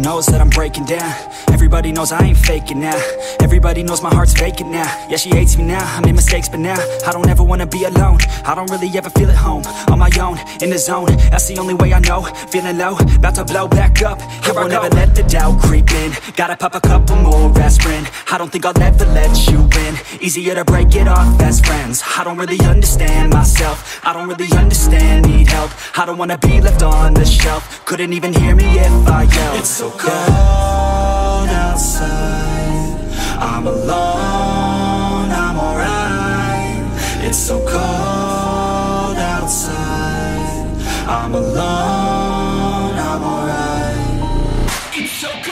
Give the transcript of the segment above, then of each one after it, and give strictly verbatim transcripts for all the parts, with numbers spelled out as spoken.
knows that I'm breaking down. Everybody knows I ain't faking now. Everybody knows my heart's vacant now. Yeah, she hates me now, I made mistakes but now I don't ever wanna be alone. I don't really ever feel at home. On my own, in the zone, that's the only way I know. Feeling low, about to blow back up. Here I won't ever let the doubt creep in. Gotta pop a couple more aspirin. I don't think I'll ever let you in. Easier to break it off best friends. I don't really understand myself. I don't really understand, need help. I don't wanna be left on the shelf. Couldn't even hear me if I yelled. It's so cold outside, I'm alone, I'm alright. It's so cold outside, I'm alone, I'm alright. It's so cold.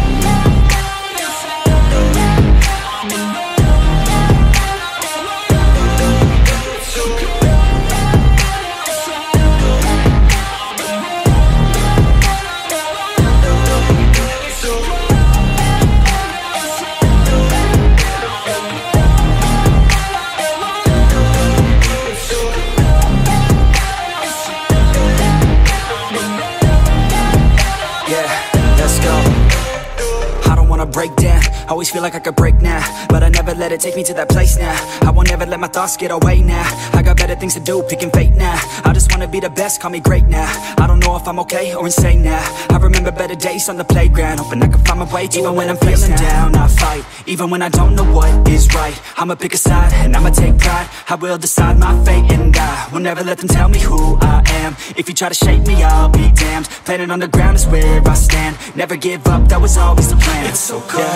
Break down, always feel like I could break now, but I never let it take me to that place now. I won't ever let my thoughts get away now. I got better things to do, picking fate now. I just wanna be the best, call me great now. I don't know if I'm okay or insane now. I remember better days on the playground, hoping I can find my way. Even when I'm feeling down, I fight. Even when I don't know what is right, I'ma pick a side and I'ma take pride. I will decide my fate and I will never let them tell me who I am. If you try to shake me, I'll be damned. Planet on the ground is where I stand. Never give up, that was always the plan. It's so cold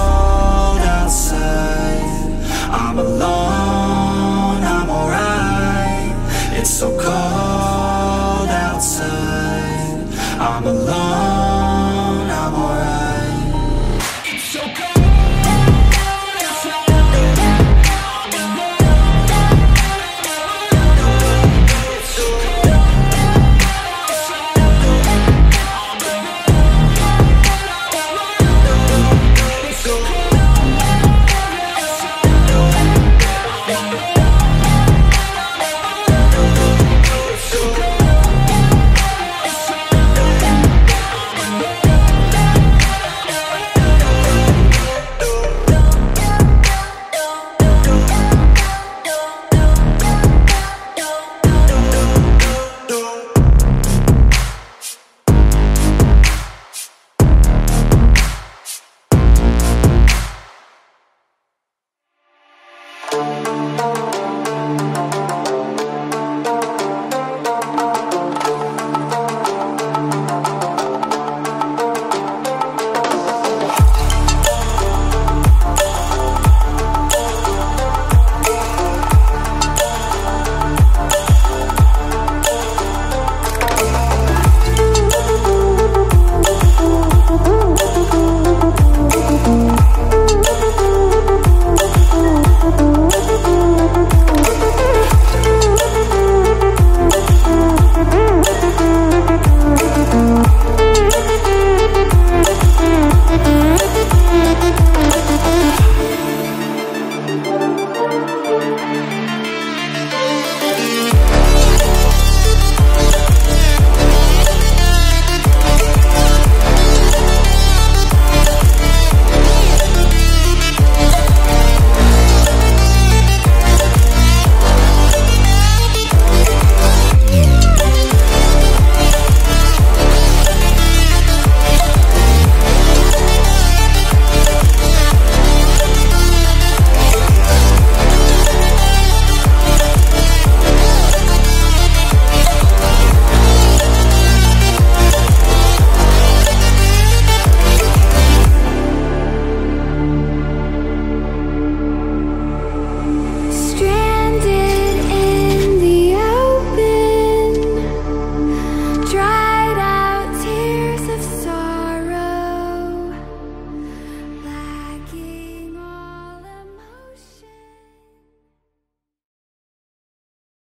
outside, I'm alone, I'm alright. It's so cold outside, I'm alone.